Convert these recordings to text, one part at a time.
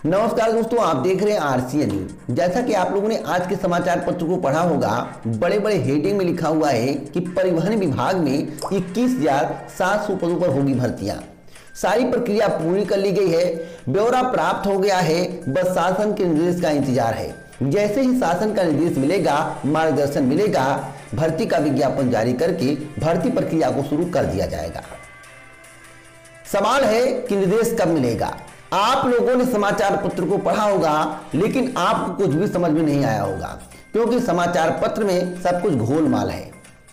नमस्कार दोस्तों, आप देख रहे हैं आरसीएन न्यूज। जैसा कि आप लोगों ने आज के समाचार पत्र को पढ़ा होगा, बड़े बड़े हेडिंग में लिखा हुआ है कि परिवहन विभाग में 21,700 पदों पर होगी भर्तियां। सारी प्रक्रिया पूरी कर ली गई है, ब्यौरा प्राप्त हो गया है, बस शासन के निर्देश का इंतजार है। जैसे ही शासन का निर्देश मिलेगा, मार्गदर्शन मिलेगा, भर्ती का विज्ञापन जारी करके भर्ती प्रक्रिया को शुरू कर दिया जाएगा। सवाल है कि निर्देश कब मिलेगा। आप लोगों ने समाचार पत्र को पढ़ा होगा, लेकिन आपको कुछ भी समझ में नहीं आया होगा, क्योंकि समाचार पत्र में सब कुछ घोलमाल है,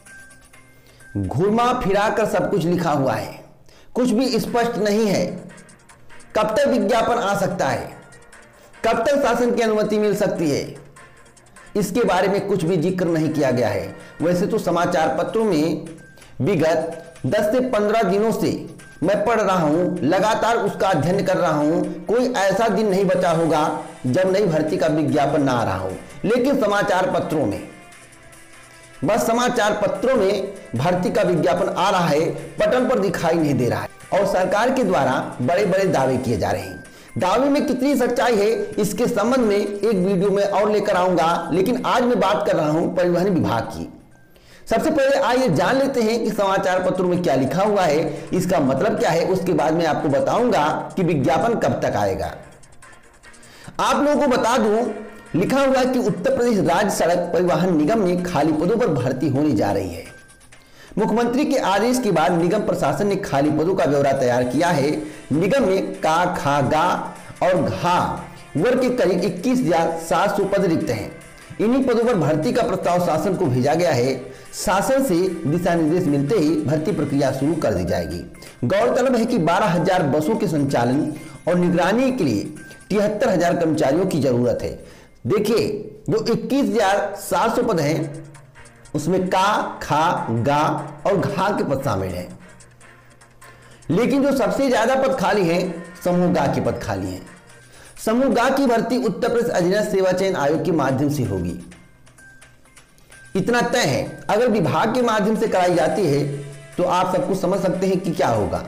घुमा फिरा कर सब कुछ लिखा हुआ है, कुछ भी स्पष्ट नहीं है। कब तक विज्ञापन आ सकता है, कब तक शासन की अनुमति मिल सकती है, इसके बारे में कुछ भी जिक्र नहीं किया गया है। वैसे तो समाचार पत्रों में विगत 10 से 15 दिनों से मैं पढ़ रहा हूं, लगातार उसका अध्ययन कर रहा हूं, कोई ऐसा दिन नहीं बचा होगा जब नई भर्ती का विज्ञापन ना आ रहा हो। लेकिन समाचार पत्रों में, बस समाचार पत्रों में भर्ती का विज्ञापन आ रहा है, पटल पर दिखाई नहीं दे रहा है। और सरकार के द्वारा बड़े बड़े दावे किए जा रहे हैं। दावे में कितनी सच्चाई है, इसके संबंध में एक वीडियो में और लेकर आऊंगा, लेकिन आज मैं बात कर रहा हूं परिवहन विभाग की। सबसे पहले आइए जान लेते हैं कि समाचार पत्रों में क्या लिखा हुआ है, इसका मतलब क्या है। उसके बाद मैं आपको बताऊंगा कि विज्ञापन कब तक आएगा। आप लोगों को बता दूं, लिखा हुआ है कि उत्तर प्रदेश राज्य सड़क परिवहन निगम में खाली पदों पर भर्ती होने जा रही है। मुख्यमंत्री के आदेश के बाद निगम प्रशासन ने खाली पदों का ब्यौरा तैयार किया है। निगम में का, खा, गा और घा वर्ग के करीब 21,700 पद रिक्त हैं। इन्हीं पदों पर भर्ती का प्रस्ताव शासन को भेजा गया है। शासन से दिशा निर्देश मिलते ही भर्ती प्रक्रिया शुरू कर दी जाएगी। गौरतलब है कि 12,000 बसों के संचालन और निगरानी के लिए 73,000 कर्मचारियों की जरूरत है। देखिए, जो 21,700 पद हैं, उसमें का, खा, गा और घा के पद शामिल हैं। लेकिन जो सबसे ज्यादा पद खाली हैं, समूह गा के पद खाली हैं। समूह गा की भर्ती उत्तर प्रदेश अधीनस्थ सेवा चयन आयोग के माध्यम से होगी, इतना तय है। अगर विभाग के माध्यम से कराई जाती है तो आप सब कुछ समझ सकते हैं कि क्या होगा।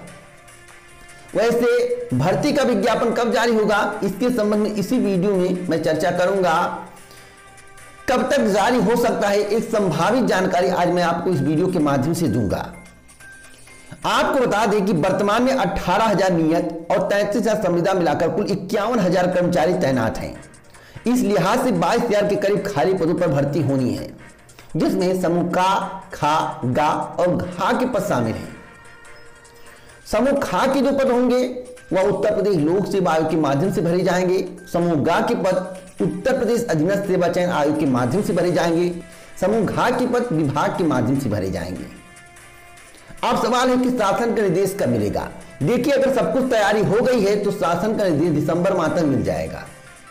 वैसे भर्ती का विज्ञापन कब जारी होगा, इसके संबंध में इसी वीडियो में मैं चर्चा करूंगा। कब तक जारी हो सकता है, एक संभावित जानकारी आज मैं आपको इस वीडियो के माध्यम से दूंगा। आपको बता दें कि वर्तमान में 18,000 नियत और 33,000 संविदा मिलाकर कुल 51,000 कर्मचारी तैनात हैं। इस लिहाज से 22,000 के करीब खाली पदों पर भर्ती होनी है, जिसमें समूह का, खा, गा और घा के पद शामिल हैं। समूह खा के जो पद होंगे वह उत्तर प्रदेश लोक सेवा आयोग के माध्यम से भरे जाएंगे। समूह गा के पद उत्तर प्रदेश अधीनस्थ सेवा चयन आयोग के माध्यम से भरे जाएंगे। समूह घा के पद विभाग के माध्यम से भरे जाएंगे। अब सवाल है कि शासन का निर्देश कब मिलेगा। देखिए, अगर सब कुछ तैयारी हो गई है तो शासन का निर्देश दिसंबर माह तक मिल जाएगा।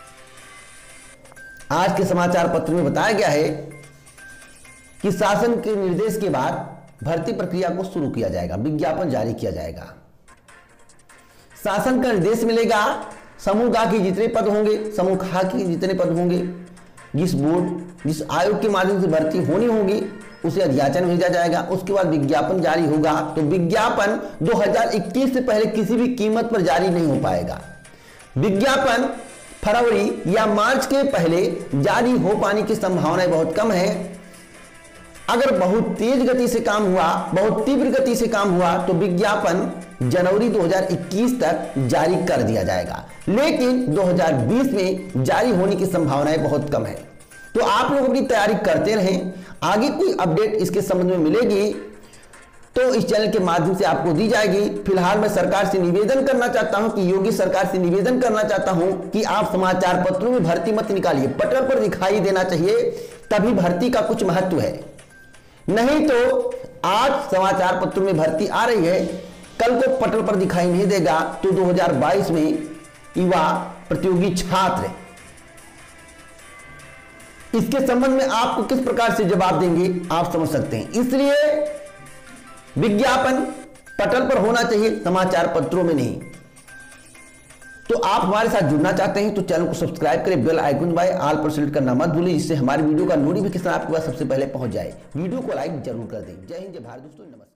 आज के समाचार पत्र में बताया गया है कि शासन के निर्देश के बाद भर्ती प्रक्रिया को शुरू किया जाएगा, विज्ञापन जारी किया जाएगा। शासन का निर्देश मिलेगा, समूह गा के जितने पद होंगे, समूह खा के जितने पद होंगे, जिस बोर्ड, जिस आयोग के माध्यम से भर्ती होनी होगी, उसे अध्याचन भेजा जाएगा। उसके बाद विज्ञापन जारी होगा। तो विज्ञापन 2021 से पहले किसी भी कीमत पर जारी नहीं हो पाएगा। विज्ञापन फरवरी या मार्च के पहले जारी हो पाने की संभावनाएं बहुत कम है। अगर बहुत तेज गति से काम हुआ, बहुत तीव्र गति से काम हुआ, तो विज्ञापन जनवरी 2021 तक जारी कर दिया जाएगा। लेकिन 2020 में जारी होने की संभावनाएं बहुत कम है। तो आप लोग अपनी तैयारी करते रहें। आगे कोई अपडेट इसके संबंध में मिलेगी तो इस चैनल के माध्यम से आपको दी जाएगी। फिलहाल मैं सरकार से निवेदन करना चाहता हूं कि योगी सरकार से निवेदन करना चाहता हूं कि आप समाचार पत्रों में भर्ती मत निकालिए, पटल पर दिखाई देना चाहिए, तभी भर्ती का कुछ महत्व है। नहीं तो आज समाचार पत्रों में भर्ती आ रही है, कल को पटल पर दिखाई नहीं देगा तो 2022 में युवा प्रतियोगी छात्र इसके संबंध में आपको किस प्रकार से जवाब देंगे, आप समझ सकते हैं। इसलिए विज्ञापन पटल पर होना चाहिए, समाचार पत्रों में नहीं। तो आप हमारे साथ जुड़ना चाहते हैं तो चैनल को सब्सक्राइब करें, बेल आइकन दबाएं, ऑल पर सेलेक्ट करना मत भूलिए, जिससे हमारी वीडियो का नोटिफिकेशन आपके पास सबसे पहले पहुंच जाए। वीडियो को लाइक जरूर कर दें। जय हिंद, जय भारत दोस्तों, नमस्कार।